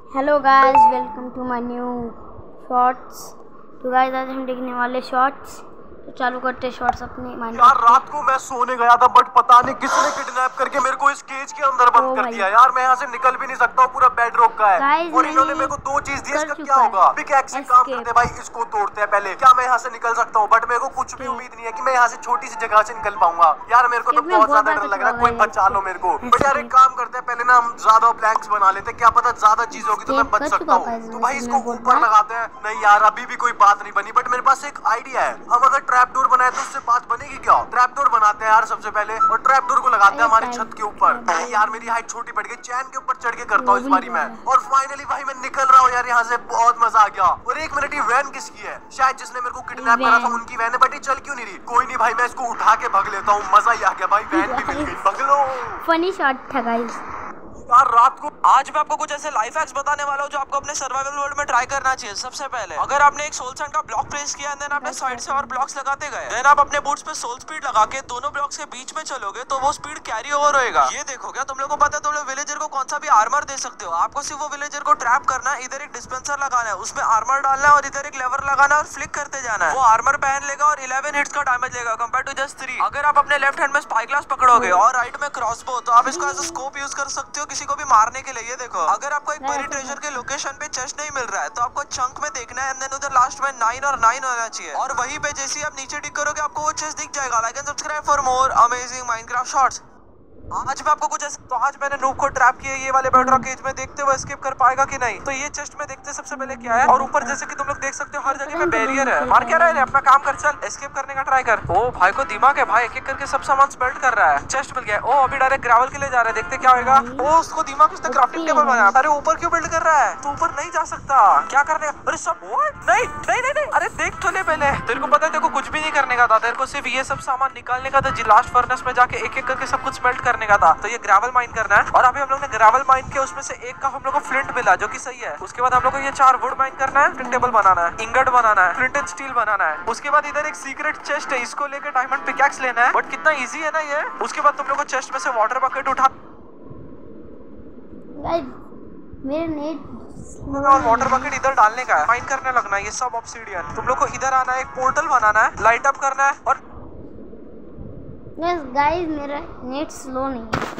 Hello guys, welcome to my new shorts. तो guys आज हम देखने वाले शॉर्ट्स। तो चालू करते शॉर्ट्स अपने माइंड। यार रात को मैं सोने गया था बट पता नहीं किसने किडनैप करके मेरे को इस केज के अंदर बंद कर दिया। यार मैं यहाँ से निकल भी नहीं सकता हूँ, पूरा बेड रोक का है। और इन्होंने मेरे को दो चीज दी, इसका क्या होगा? पिकैक्स से काम करते भाई, इसको तोड़ते हैं पहले। क्या मैं यहाँ से निकल सकता हूँ? बट मेरे को कुछ भी उम्मीद नहीं है कि मैं यहाँ से छोटी सी जगह से निकल पाऊंगा। यार मेरे को तो बहुत ज्यादा डर लग रहा है, कोई बचा लो मेरे को। बट यार एक काम करते हैं, पहले ना हम ज्यादा प्लैंक्स बना लेते हैं, क्या पता ज्यादा चीज होगी तो मैं बच सकता हूँ। तो भाई इसको ऊपर लगाते हैं। नहीं यार अभी भी कोई बात नहीं बनी, बट मेरे पास एक आइडिया है। हम अगर ट्रैप डोर बनाए तो उससे बात बनेगी क्या? ट्रैप डोर बनाते हैं यार सबसे पहले, और ट्रैप डोर को लगाते हैं हमारी छत के ऊपर। यार मेरी हाइट छोटी पड़ गई, चैन के ऊपर चढ़ के करता हूँ इस बारी मैं। और फाइनली भाई मैं निकल रहा हूँ यार यहाँ से, बहुत मजा आ गया। और एक मिनट, ये वैन किसकी है? शायद जिसने मेरे को किडनैप करा था उनकी वैन है, बट ये चल क्यों नहीं रही? कोई नहीं भाई, मैं इसको उठा के भग लेता हूँ। मजा ही आ गया भाई, वैन भी मिल गई, भग लो। फनी शॉट था गाइस। यार रात को आज मैं आपको कुछ ऐसे लाइफ हैक्स बताने वाला हूँ जो आपको अपने सर्वाइवल वर्ल्ड में ट्राई करना चाहिए। सबसे पहले अगर आपने एक सोल सैंड का ब्लॉक प्लेस किया देन आपने साइड से और ब्लॉक्स लगाते गए, देन आप अपने बूट्स पे सोल स्पीड लगा के दोनों ब्लॉक्स के बीच में चलोगे तो वो स्पीड कैरी ओवर होएगा। ये देखो, क्या तुम लोगों को पता है तुम लोग विलेजर को कौन सा भी आर्मर दे सकते हो? आपको सिर्फ वो विलेजर को ट्रैप करना है, इधर एक डिस्पेंसर लगाना है, उसमें आर्मर डालना है और इधर एक लेवर लगाना है और फ्लिक करते जाना है। वो आर्मर पहन लेगा और 11 हिट्स का डैमेज लेगा कंपेयर टू जस्ट 3। अगर आप अपने लेफ्ट हैंड में स्पाई ग्लास पकड़ोगे और राइट में क्रॉसबो, तो आप इसको एज अ स्कोप यूज कर सकते हो किसी को भी मारने के लिए। ये देखो, अगर आपको एक बड़ी ट्रेजर के लोकेशन पे चेस्ट नहीं मिल रहा है तो आपको चंक में देखना है, एंड देन उधर लास्ट में 9 और 9 होना चाहिए, और वहीं पे जैसे ही आप नीचे टिक करोगे आपको वो चेस्ट दिख जाएगा। Like and subscribe for more amazing Minecraft shorts. आज मैं आपको कुछ ऐसे, तो आज मैंने नूब को ट्रैप किया ये वाले बेडरॉक केज में, देखते हुए एस्केप कर पाएगा कि नहीं। तो ये चेस्ट में देखते सबसे पहले क्या है, और ऊपर जैसे कि तुम लोग देख सकते हो हर जगह पे बैरियर है। मार क्या रहा है, अपना काम कर, चल एस्केप करने का ट्राई कर। ओ भाई को दिमाग है भाई, एक एक करके सब सामान स्मेल्ट कर रहा है। चेस्ट मिल गया। ओ अभी डायरेक्ट ग्रेवल के लिए जा रहा है, देखते क्या होगा। ओ उसको दिमाग, उसने क्राफ्टिंग टेबल बनाया। अरे ऊपर क्यों बिल्ड कर रहा है? तो ऊपर नहीं जा सकता, क्या करने? अरे सब नहीं नहीं नहीं नहीं, अरे देख तो ले पहले। तेरे को पता है तेरे को कुछ भी नहीं करने का था, तेरे को सिर्फ ये सब सामान निकालने का था, लास्ट फर्नेस में जाके एक एक करके सब कुछ स्मेल्ट करने का था। तो ये ग्रेवल माइन करना है, और अभी हम लोग ने ग्रेवल माइन किया, उसमें से एक का हम लोग को फ्लिंट मिला जो कि सही है। उसके बाद हम लोग को ये 4 वुड माइन करना है, फ्लिंट टेबल बनाना है, इंगट बनाना है, फ्लिंट एंड स्टील बनाना है। उसके बाद इधर एक सीक्रेट चेस्ट है, इसको लेकर डायमंड पिकैक्स लेना है। बट कितना इजी है ना ये। उसके बाद तुम लोग को चेस्ट में से वाटर बकेट उठा गाइस मेरे नेट और वाटर बकेट इधर डालने का है, माइन करने लगना है। ये सब ऑब्सिडियन। तुम लोग को इधर आना है, एक पोर्टल बनाना है, लाइट अप करना है। और गाइस मेरा नेट स्लो नहीं है,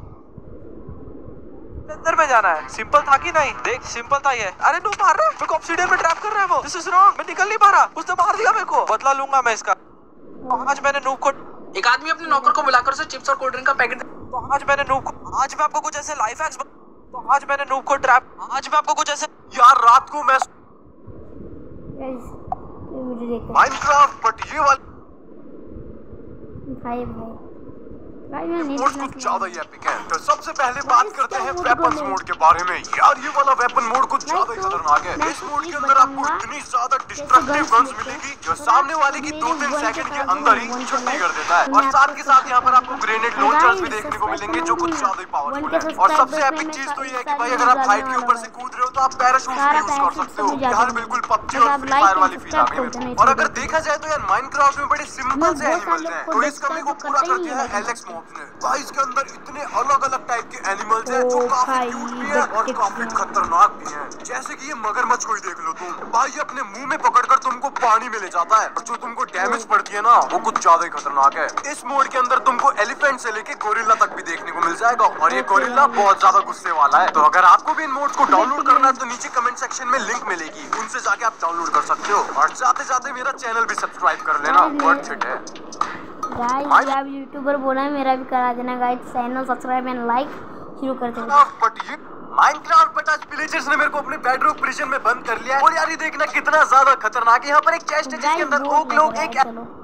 अंदर में जाना है। सिंपल था कि नहीं? देख सिंपल था ये। अरे नो मार रहा है मेरे को, ऑब्सिडियन में ट्रैप कर रहा है वो। दिस इज रॉन्ग, मैं निकल नहीं पा रहा। उसने मार दिया मेरे को, बदला लूंगा मैं इसका। आज मैंने नूब को, एक आदमी अपने नौकर को बुलाकर उसे चिप्स और कोल्ड ड्रिंक का पैकेट। तो आज मैंने नूब को, आज मैं आपको कुछ ऐसे लाइफ हैक्स, तो आज मैंने नूब को ट्रैप, आज मैं आपको कुछ ऐसे, यार रात को मैं गाइस ये वीडियो देखो माइनक्राफ्ट, बट ये वाली भाई भाई मैं नेट मोड कुछ ज्यादा ही एपिक है। तो सबसे पहले बात करते हैं वेपन्स मोड के बारे में। यार ये वाला वेपन मोड कुछ ज्यादा ही खतरनाक है। इस मोड के अंदर आपको इतनी ज्यादा डिस्ट्रक्टिव गन्स मिलेगी जो सामने वाले की 2-3 सेकंड के अंदर ही छुट्टी कर देता है। और साथ के साथ यहाँ पर आपको ग्रेनेड लॉन्चर्स भी देखने को मिलेंगे जो कुछ ज्यादा ही पावरफुल है। और सबसे एपिक चीज तो ये है कि भाई अगर आप हाइट के ऊपर से कूद रहे हो तो आप पैराशूट भी यूज कर सकते हो। यार बिल्कुल पबजी और फ्री फायर वाली फील आ गई। और अगर देखा जाए तो यार माइनक्राफ्ट में बड़े सिंपल से एनिमल्स हैं, तो इस कमी को पूरा कर दिया है एलेक्स मॉब्स ने। भाई इसके अंदर इतने अलग अलग टाइप के एनिमल्स हैं जो काफी क्यूट भी है और काफी खतरनाक भी हैं। जैसे कि ये मगरमच्छ को ही देख लो तुम, भाई ये अपने मुंह में पकड़कर तुमको पानी में ले जाता है, और जो तुमको डैमेज पड़ती है ना वो कुछ ज्यादा ही खतरनाक है। इस मोड के अंदर तुमको एलिफेंट से लेके गोरिल्ला तक भी देखने को मिल जाएगा, और ये गोरिल्ला बहुत ज्यादा गुस्से वाला है। तो अगर आपको भी इन मोड्स को डाउनलोड करना है तो नीचे कमेंट सेक्शन में लिंक मिलेगी, उनसे जाके आप डाउनलोड कर सकते हो। और जाते जाते मेरा चैनल भी सब्सक्राइब कर लेना, वर्थ इट है। गाइस आप यूट्यूबर बोला है, मेरा भी करा देना guys, channel subscribe and like. शुरू करते हैं। बट ये माइनक्राफ्ट, बट आज विलेजर्स ने मेरे को अपने बेडरूम प्रिजन में बंद कर लिया है। और यार ये देखना कितना ज्यादा खतरनाक है। यहाँ पर एक चेस्ट है जिसके अंदर ओक लोग एक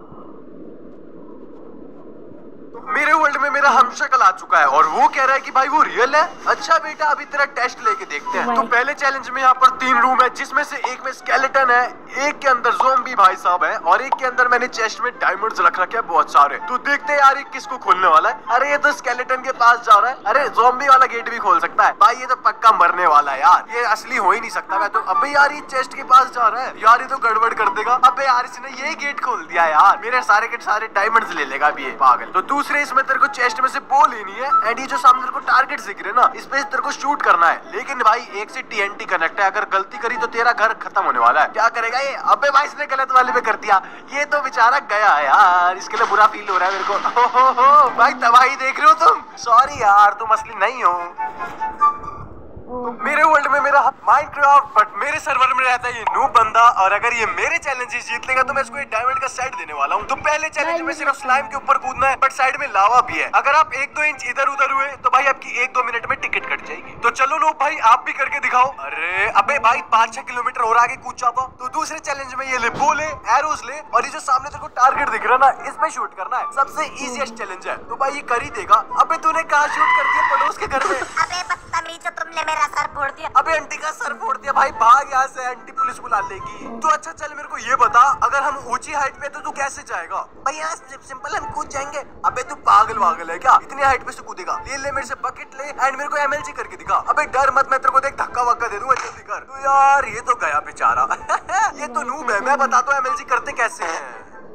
मेरे वर्ल्ड में मेरा हमशक्ल आ चुका है, और वो कह रहा है कि भाई वो रियल है। अच्छा बेटा अभी तेरा टेस्ट लेके देखते हैं। तो पहले चैलेंज में यहाँ पर 3 रूम है, जिसमें से एक में स्केलेटन है, एक के अंदर ज़ॉम्बी भाई साहब है, और एक के अंदर मैंने चेस्ट में डायमंड्स रख रखे हैं बहुत सारे। तो देखते हैं यार ये किसको खोलने वाला है। अरे ये तो स्केलेटन के पास जा रहा है। अरे ज़ॉम्बी वाला गेट भी खोल सकता है भाई, ये तो पक्का मरने वाला है यार, ये असली हो ही नहीं सकता। मैं तो अबे यार ये चेस्ट के पास जा रहा है यार, ये तो गड़बड़ कर देगा। अबे यार इसने ये गेट खोल दिया यार, मेरे सारे के सारे डायमंड्स ले लेगा अभी ये पागल। तो दूसरे इसमें तेरे को चेस्ट चेस्ट में से बो लेनी है एंड ये जो सामने तेरे को टारगेट दिख रहे ना, इस पे तेरे को शूट करना है। लेकिन भाई एक से TNT कनेक्ट है, अगर गलती करी तो तेरा घर खत्म होने वाला है। क्या करेगा ये? अबे भाई इसने गलत वाले पे कर दिया, ये तो बेचारा गया है यार, इसके लिए बुरा फील हो रहा है मेरे को। हो भाई तबाही देख रहे हो तुम? सॉरी यार, तुम असली नहीं हो। मेरे वर्ल्ड में मेरा माइनक्राफ्ट, बट मेरे सर्वर में रहता है ये नूब बंदा, और अगर ये मेरे चैलेंजेस जीत लेगा तो मैं इसको एक डायमंड का सेट देने वाला हूँ। तो पहले चैलेंज में सिर्फ स्लाइम के ऊपर कूदना है, बट साइड में लावा भी है। अगर आप 1-2 इंच इधर उधर हुए तो भाई आपकी 1-2 मिनट में टिकट कट जाएगी। तो चलो नूब भाई आप भी करके दिखाओ। अरे अबे भाई 5-6 किलोमीटर और आगे कूद जाता। तो दूसरे चैलेंज में ये ले बो ले, एरोज ले, और ये जो सामने तेरे को टारगेट दिख रहा है ना, इसमें शूट करना है। सबसे इजीएस्ट चैलेंज है, तो भाई ये कर ही देगा। अबे तूने कहाँ शूट कर दिया? पड़ोस के घर में। अबे बदतमीज, तुमने मेरा सर फोड़ दिया। अबे आंटी का सर फोड़ दिया भाई, भाग यहाँ से, आंटी पुलिस बुला लेगी। तो अच्छा चल मेरे को ये बता, अगर हम ऊंची हाइट पे तो तू कैसे जाएगा? भाई यहाँ सिंपल, हम कूद जाएंगे। अबे तू पागल वागल है क्या? इतनी हाइट पे से कूदेगा? ले मेरे से बकेट ले एंड मेरे को MLG करके दिखा। अबे डर मत, मैं तेरे को देख धक्का वक्का दे दूंगा, जल्दी कर। तो यार ये तो गया बेचारा। ये तो नूब है, मैं बताता हूँ MLG करते कैसे हैं।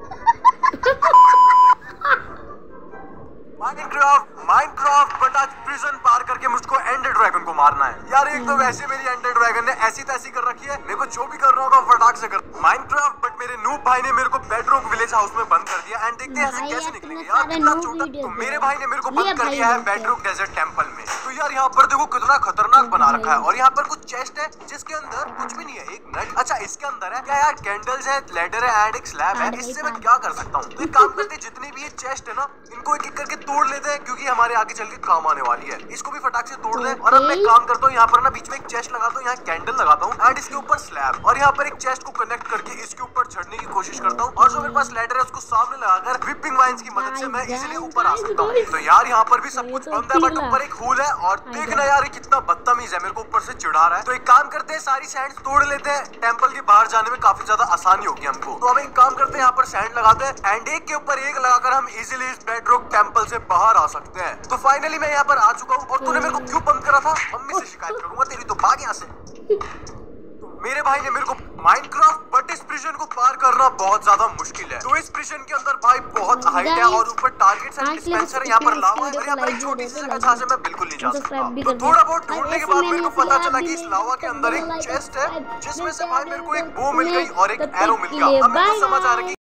माइनक्राफ्ट बट आज प्रिजन पार करके मुझको एंडर ड्रैगन को मारना है यार। एक तो वैसे मेरी एंडर ड्रैगन ने ऐसी तैसी कर रखी है, मेरे को जो भी करना होगा फटाक से कर। माइनक्राफ्ट बट मेरे नूब भाई ने मेरे को बेडरूम विलेज हाउस में बंद कर दिया एंड देखते हैं ऐसे कैसे निकलेंगे यार, कितना छोटा। तो मेरे भाई ने मेरे को बंद कर दिया है बेडरूम डेजर्ट टेंपल में। तो यार यहाँ पर देखो कितना खतरनाक बना रखा है, और यहाँ पर कुछ चेस्ट है जिसके अंदर कुछ भी नहीं है, एक नट। अच्छा इसके अंदर है क्या यार? कैंडल्स है, लेडर है एंड एक स्लैब है। इससे मैं क्या कर सकता हूँ? तो एक काम करते, जितनी भी ये चेस्ट है ना, इनको एक एक करके तोड़ लेते हैं, क्योंकि हमारे आगे चल के काम आने वाली है। इसको भी फटाक से तोड़ ले। और अब मैं काम करता हूँ, यहाँ पर ना बीच में एक चेस्ट लगाता हूँ, यहाँ कैंडल लगाता हूँ एंड इसके ऊपर स्लैब, और यहाँ पर एक चेस्ट को कनेक्ट करके इसके ऊपर चढ़ने की कोशिश करता हूँ। और जो मेरे पास लैडर है उसको सामने लगाकर व्हिपिंग वाइन्स की मदद से मैं इजीली ऊपर आ सकता हूँ। तो यार यहाँ पर भी सब कुछ बंद है, बट ऊपर एक होल है, और देखना यार ये कितना बदतमीज है, मेरे को ऊपर से चिढ़ा रहा है। तो एक काम करते हैं, सारी सैंड तोड़ लेते हैं, टेंपल के बाहर जाने में काफी ज्यादा आसानी होगी हमको। तो हम एक काम करते हैं, यहाँ पर सैंड लगाते हैं एंड एक के ऊपर एक लगाकर हम इजीली इस बेडरॉक टेंपल से बाहर आ सकते हैं। तो फाइनली मैं यहाँ पर आ चुका हूँ, और तूने मेरे को क्यों बंद करा था? मम्मी से शिकायत करूंगा तेरी, तो भाग यहाँ से। तो मेरे भाई ने मेरे को माइनक्राफ्ट बट इस प्रिजन को पार करना बहुत ज्यादा मुश्किल है। तो इस प्रिजन के अंदर भाई बहुत हाइट है, और ऊपर टारगेट्स एंड डिस्पेंसर है, यहाँ पर लावा है, और यहाँ पर एक छोटी सी जगह जहाँ से मैं बिल्कुल नहीं जा सकता। तो थोड़ा बहुत ढूंढने के बाद मेरे को पता चला कि इस लावा के अंदर एक चेस्ट है, जिसमें से भाई मेरे को एक बो मिल गई और एक एरो मिल गया। अब मेरे को समझ आ रहा है कि